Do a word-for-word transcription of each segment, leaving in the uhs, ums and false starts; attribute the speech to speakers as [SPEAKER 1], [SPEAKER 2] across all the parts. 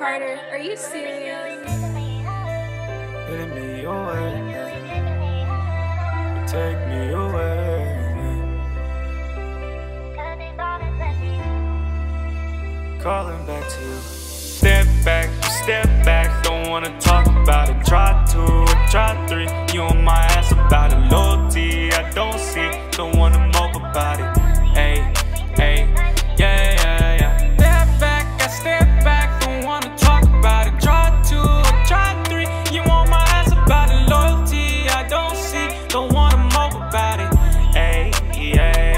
[SPEAKER 1] Carter, are you serious?
[SPEAKER 2] Putting me away, take me away. Calling back to you. Step back, step back, don't wanna talk about it. Try two, try three, you on my ass about it. Loyalty, I don't see, don't wanna mope about it. Ayy, ayy, yeah, yeah, yeah. Step back, I step back, don't wanna talk about it. Try two, try three, you on my ass about it. Loyalty, I don't see, don't wanna mope about it. Ayy, yeah.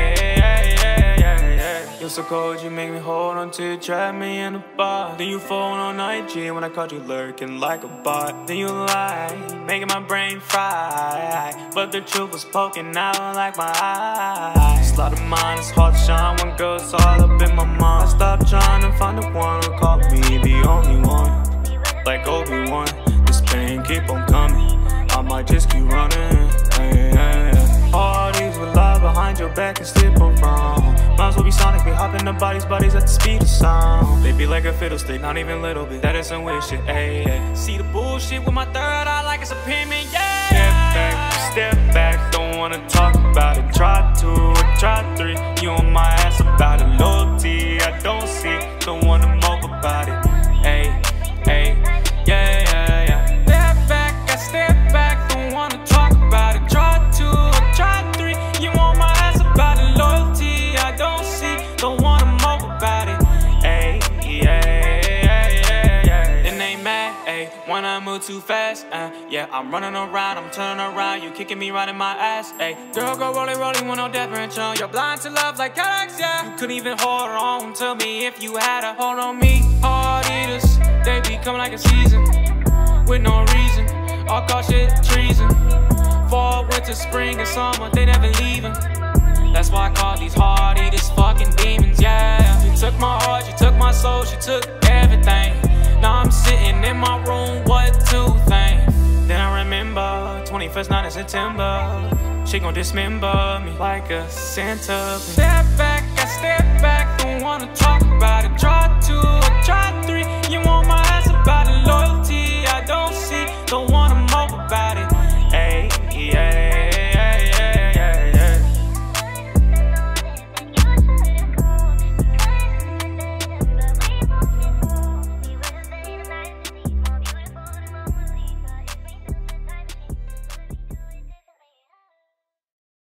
[SPEAKER 2] You're so cold, you make me hold on to you, trap me in a bar. Then you phone on I G when I caught you lurking like a bot. Then you lie, making my brain fry. But the truth was poking out like my eyes. Slaughter mine, it's hard to shine when girls all up in my mind. I stopped trying to find the one who called me the only one. Like Obi-Wan, this pain keep on coming, I might just keep running. Hey, hey, hey. All these will lie behind your back and slip around. Might as well be Sonic, we hop in the bodies, bodies at the speed of sound. They be like a fiddle stick, not even a little bit. That is some weird shit, ayy, ayy. See the bullshit with my third eye like it's a payment, yeah. Step back, step back, don't wanna talk about it. Try two, try three, you on my ass about it. Loyalty, I don't see, don't wanna mope about it. Ayy, ayy, yeah, yeah, yeah. Step back, I step back, don't wanna talk about it. Try two, try three, you on my ass about it. Loyalty, I don't see, don't wanna mope about it. Ayy, yeah, yeah, yeah, yeah. Then they mad, ayy, when I move too fast, uh, yeah, I'm running around, I'm turning around, you kicking me right in my ass, ayy. Girl, go rolling, rolling, with no definition. You're blind to love like Cadillacs, yeah. You couldn't even hold on, tell me if you had a hold on me. Heart eaters, they be coming like a season, with no reason, all call shit treason. Fall, winter, spring, and summer, they never leaving. That's why I call these heart eaters fucking demons, yeah. She took my heart, she took my soul, she took everything. Now I'm sitting in my room, what to think? Then I remember, twenty-first night of September, she gon' dismember me like a Santa. Step back, I step back, don't wanna talk about it. Try two, try three, you on my ass about it. Loyalty, I don't see, don't wanna mope about it.